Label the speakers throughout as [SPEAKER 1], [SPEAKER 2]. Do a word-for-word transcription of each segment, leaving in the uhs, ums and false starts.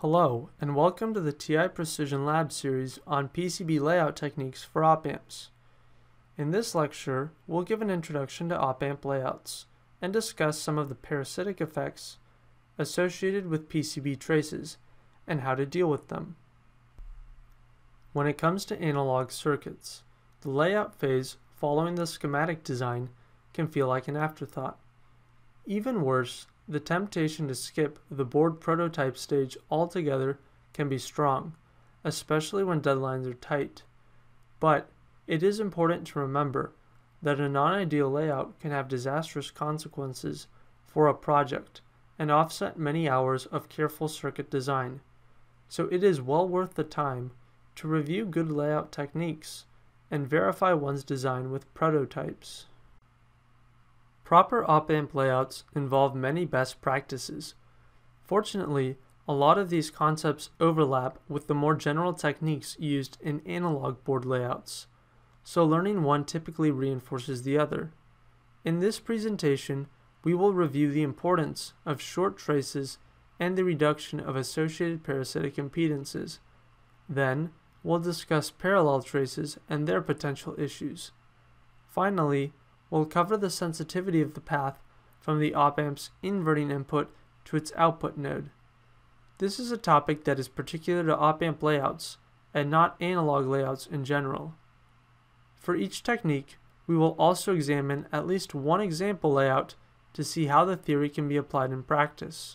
[SPEAKER 1] Hello, and welcome to the T I Precision Lab series on P C B layout techniques for op-amps. In this lecture, we'll give an introduction to op-amp layouts and discuss some of the parasitic effects associated with P C B traces and how to deal with them. When it comes to analog circuits, the layout phase following the schematic design can feel like an afterthought. Even worse, the temptation to skip the board prototype stage altogether can be strong, especially when deadlines are tight. But it is important to remember that a non-ideal layout can have disastrous consequences for a project and offset many hours of careful circuit design. So it is well worth the time to review good layout techniques and verify one's design with prototypes. Proper op-amp layouts involve many best practices. Fortunately, a lot of these concepts overlap with the more general techniques used in analog board layouts, so learning one typically reinforces the other. In this presentation, we will review the importance of short traces and the reduction of associated parasitic impedances. Then, we'll discuss parallel traces and their potential issues. Finally, we'll cover the sensitivity of the path from the op-amp's inverting input to its output node. This is a topic that is particular to op-amp layouts and not analog layouts in general. For each technique, we will also examine at least one example layout to see how the theory can be applied in practice.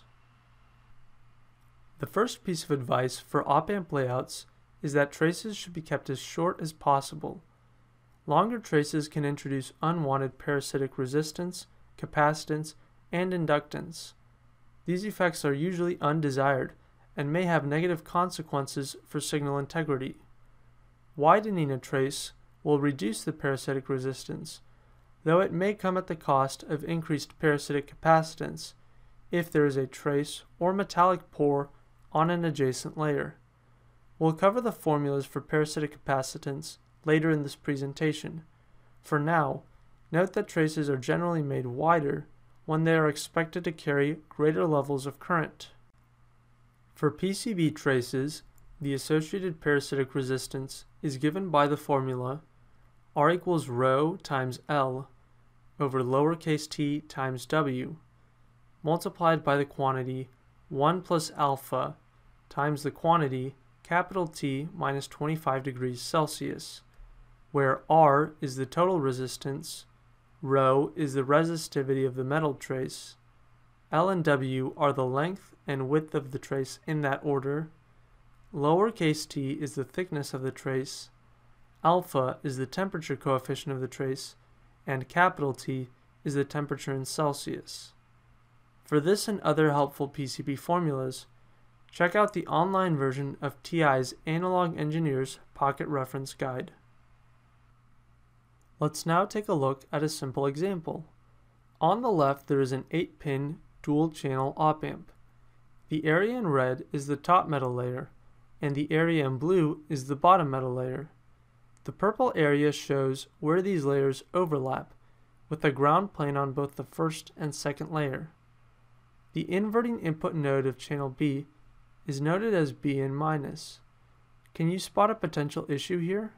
[SPEAKER 1] The first piece of advice for op-amp layouts is that traces should be kept as short as possible. Longer traces can introduce unwanted parasitic resistance, capacitance, and inductance. These effects are usually undesired and may have negative consequences for signal integrity. Widening a trace will reduce the parasitic resistance, though it may come at the cost of increased parasitic capacitance if there is a trace or metallic pore on an adjacent layer. We'll cover the formulas for parasitic capacitance later in this presentation. For now, note that traces are generally made wider when they are expected to carry greater levels of current. For P C B traces, the associated parasitic resistance is given by the formula R equals rho times L over lowercase t times W, multiplied by the quantity one plus alpha times the quantity capital T minus twenty-five degrees Celsius, where R is the total resistance, rho is the resistivity of the metal trace, L and W are the length and width of the trace in that order, lowercase t is the thickness of the trace, alpha is the temperature coefficient of the trace, and capital T is the temperature in Celsius. For this and other helpful P C B formulas, check out the online version of T I's Analog Engineer's Pocket Reference Guide. Let's now take a look at a simple example. On the left, there is an eight pin dual-channel op-amp. The area in red is the top metal layer, and the area in blue is the bottom metal layer. The purple area shows where these layers overlap, with a ground plane on both the first and second layer. The inverting input node of channel B is noted as B in minus. Can you spot a potential issue here?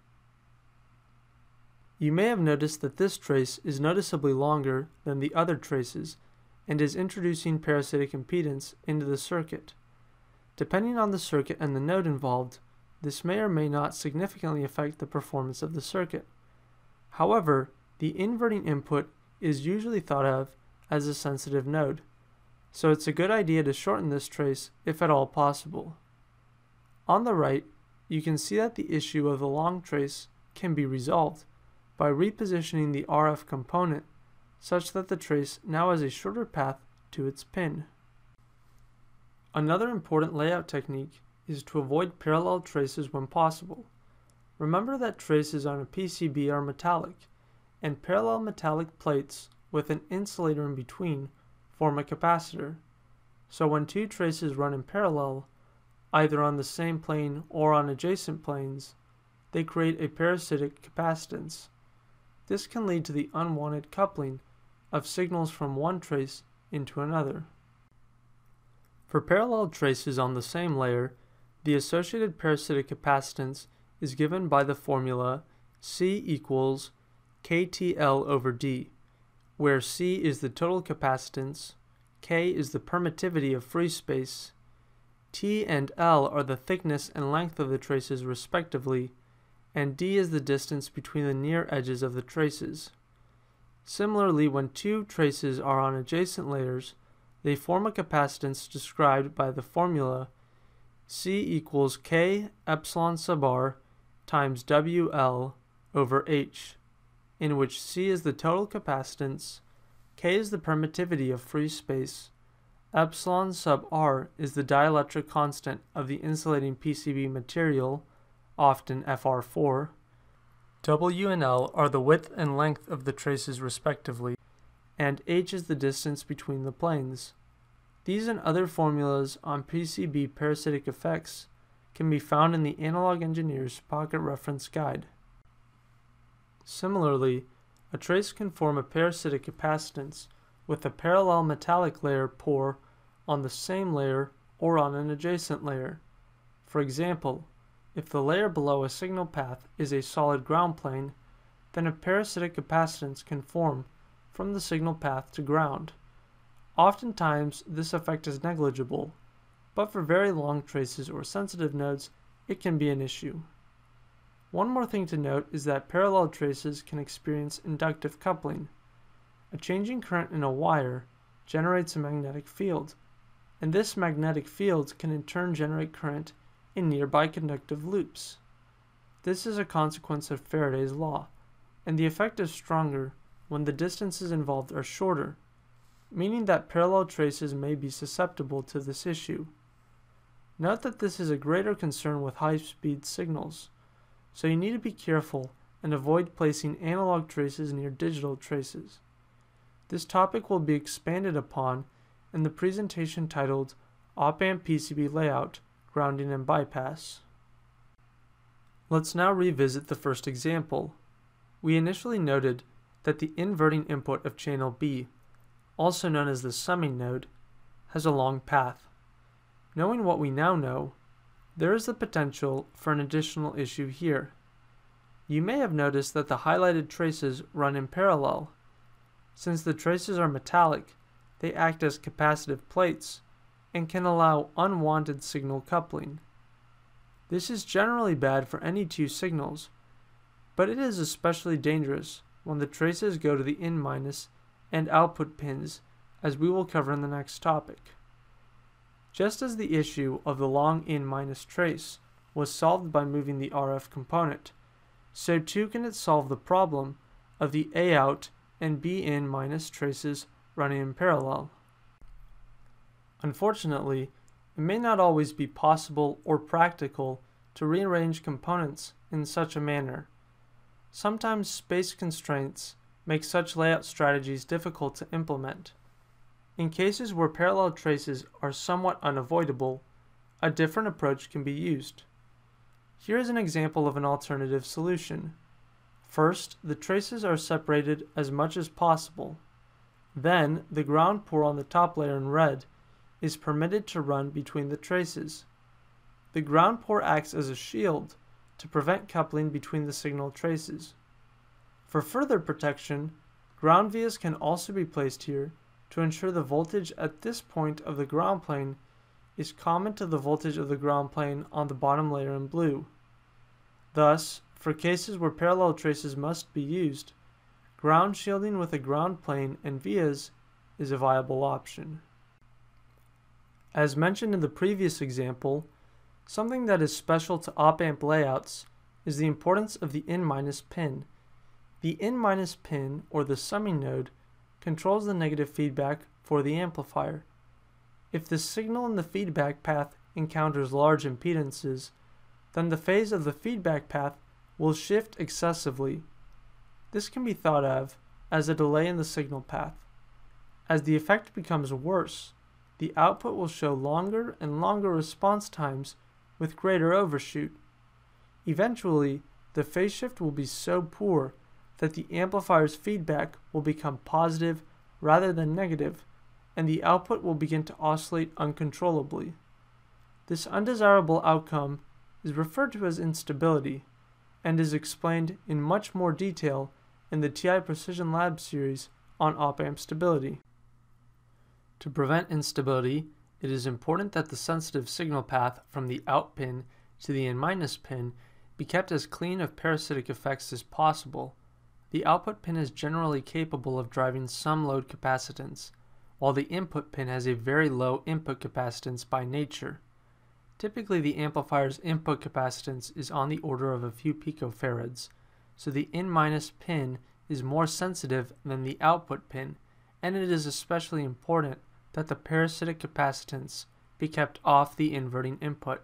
[SPEAKER 1] You may have noticed that this trace is noticeably longer than the other traces and is introducing parasitic impedance into the circuit. Depending on the circuit and the node involved, this may or may not significantly affect the performance of the circuit. However, the inverting input is usually thought of as a sensitive node, so it's a good idea to shorten this trace if at all possible. On the right, you can see that the issue of the long trace can be resolved by repositioning the R F component such that the trace now has a shorter path to its pin. Another important layout technique is to avoid parallel traces when possible. Remember that traces on a P C B are metallic, and parallel metallic plates with an insulator in between form a capacitor. So when two traces run in parallel, either on the same plane or on adjacent planes, they create a parasitic capacitance. This can lead to the unwanted coupling of signals from one trace into another. For parallel traces on the same layer, the associated parasitic capacitance is given by the formula C equals K T L over D, where C is the total capacitance, K is the permittivity of free space, T and L are the thickness and length of the traces respectively, and D is the distance between the near edges of the traces. Similarly, when two traces are on adjacent layers, they form a capacitance described by the formula C equals K epsilon sub r times W L over H, in which C is the total capacitance, K is the permittivity of free space, epsilon sub r is the dielectric constant of the insulating P C B material, often F R four, W and L are the width and length of the traces respectively, and H is the distance between the planes. These and other formulas on P C B parasitic effects can be found in the Analog Engineer's Pocket Reference Guide. Similarly, a trace can form a parasitic capacitance with a parallel metallic layer pour on the same layer or on an adjacent layer. For example, if the layer below a signal path is a solid ground plane, then a parasitic capacitance can form from the signal path to ground. Oftentimes, this effect is negligible, but for very long traces or sensitive nodes, it can be an issue. One more thing to note is that parallel traces can experience inductive coupling. A changing current in a wire generates a magnetic field, and this magnetic field can in turn generate current in nearby conductive loops. This is a consequence of Faraday's law, and the effect is stronger when the distances involved are shorter, meaning that parallel traces may be susceptible to this issue. Note that this is a greater concern with high-speed signals, so you need to be careful and avoid placing analog traces near digital traces. This topic will be expanded upon in the presentation titled Op-Amp P C B Layout, Grounding and Bypass. Let's now revisit the first example. We initially noted that the inverting input of channel B, also known as the summing node, has a long path. Knowing what we now know, there is the potential for an additional issue here. You may have noticed that the highlighted traces run in parallel. Since the traces are metallic, they act as capacitive plates and can allow unwanted signal coupling. This is generally bad for any two signals, but it is especially dangerous when the traces go to the in- and output pins, as we will cover in the next topic. Just as the issue of the long in- trace was solved by moving the R F component, so too can it solve the problem of the A out and B in- traces running in parallel. Unfortunately, it may not always be possible or practical to rearrange components in such a manner. Sometimes space constraints make such layout strategies difficult to implement. In cases where parallel traces are somewhat unavoidable, a different approach can be used. Here is an example of an alternative solution. First, the traces are separated as much as possible. Then, the ground pour on the top layer in red is permitted to run between the traces. The ground pour acts as a shield to prevent coupling between the signal traces. For further protection, ground vias can also be placed here to ensure the voltage at this point of the ground plane is common to the voltage of the ground plane on the bottom layer in blue. Thus, for cases where parallel traces must be used, ground shielding with a ground plane and vias is a viable option. As mentioned in the previous example, something that is special to op-amp layouts is the importance of the in- pin. The in- pin, or the summing node, controls the negative feedback for the amplifier. If the signal in the feedback path encounters large impedances, then the phase of the feedback path will shift excessively. This can be thought of as a delay in the signal path. As the effect becomes worse, the output will show longer and longer response times with greater overshoot. Eventually, the phase shift will be so poor that the amplifier's feedback will become positive rather than negative, and the output will begin to oscillate uncontrollably. This undesirable outcome is referred to as instability and is explained in much more detail in the T I Precision Lab series on op-amp stability. To prevent instability, it is important that the sensitive signal path from the out pin to the in- pin be kept as clean of parasitic effects as possible. The output pin is generally capable of driving some load capacitance, while the input pin has a very low input capacitance by nature. Typically, the amplifier's input capacitance is on the order of a few picofarads, so the in- pin is more sensitive than the output pin, and it is especially important that the parasitic capacitance be kept off the inverting input.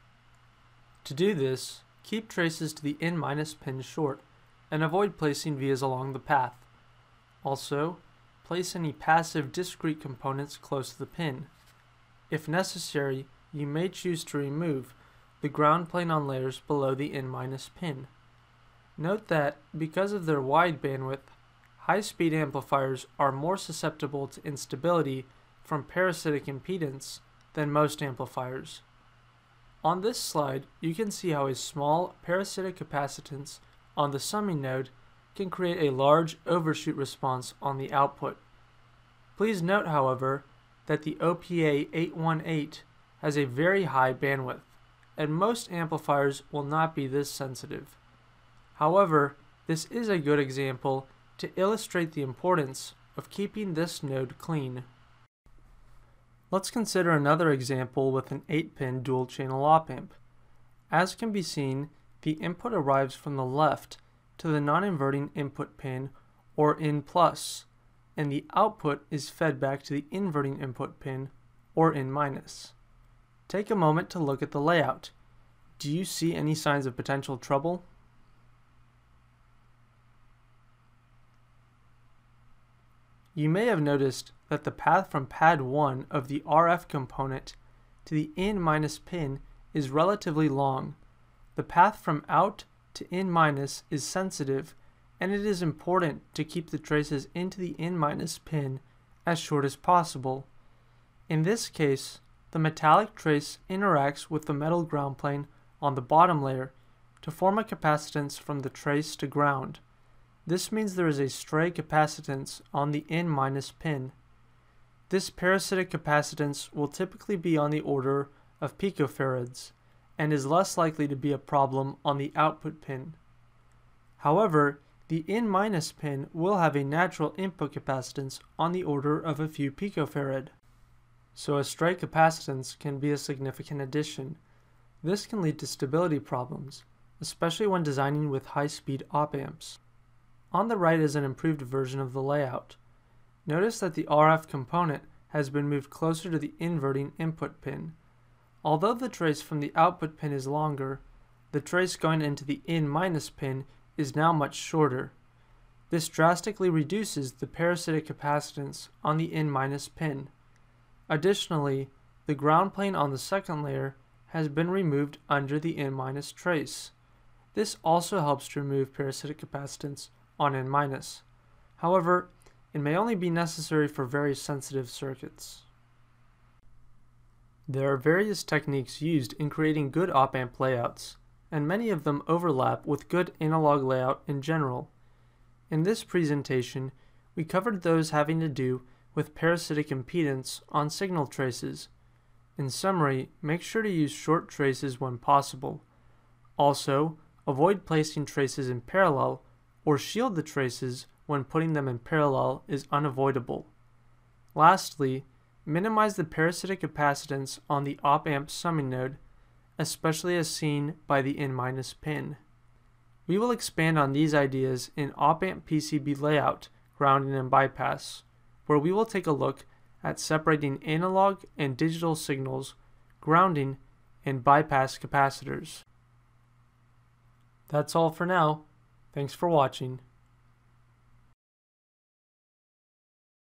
[SPEAKER 1] To do this, keep traces to the in- pin short, and avoid placing vias along the path. Also, place any passive discrete components close to the pin. If necessary, you may choose to remove the ground plane on layers below the in- pin. Note that, because of their wide bandwidth, high-speed amplifiers are more susceptible to instability from parasitic impedance than most amplifiers. On this slide, you can see how a small parasitic capacitance on the summing node can create a large overshoot response on the output. Please note, however, that the O P A eight one eight has a very high bandwidth, and most amplifiers will not be this sensitive. However, this is a good example to illustrate the importance of keeping this node clean. Let's consider another example with an eight pin dual-channel op-amp. As can be seen, the input arrives from the left to the non-inverting input pin, or in plus, and the output is fed back to the inverting input pin, or in minus. Take a moment to look at the layout. Do you see any signs of potential trouble? You may have noticed that the path from pad one of the R F component to the in- pin is relatively long. The path from out to in- is sensitive, and it is important to keep the traces into the in- pin as short as possible. In this case, the metallic trace interacts with the metal ground plane on the bottom layer to form a capacitance from the trace to ground. This means there is a stray capacitance on the in- pin. This parasitic capacitance will typically be on the order of picofarads, and is less likely to be a problem on the output pin. However, the in- pin will have a natural input capacitance on the order of a few picofarad. So a stray capacitance can be a significant addition. This can lead to stability problems, especially when designing with high-speed op-amps. On the right is an improved version of the layout. Notice that the R F component has been moved closer to the inverting input pin. Although the trace from the output pin is longer, the trace going into the in- pin is now much shorter. This drastically reduces the parasitic capacitance on the in- pin. Additionally, the ground plane on the second layer has been removed under the in- trace. This also helps to remove parasitic capacitance on in-. However, it may only be necessary for very sensitive circuits. There are various techniques used in creating good op-amp layouts, and many of them overlap with good analog layout in general. In this presentation, we covered those having to do with parasitic impedance on signal traces. In summary, make sure to use short traces when possible. Also, avoid placing traces in parallel, or shield the traces when putting them in parallel is unavoidable. Lastly, minimize the parasitic capacitance on the op-amp summing node, especially as seen by the in- pin. We will expand on these ideas in op-amp P C B layout, grounding and bypass, where we will take a look at separating analog and digital signals, grounding, and bypass capacitors. That's all for now. Thanks for watching.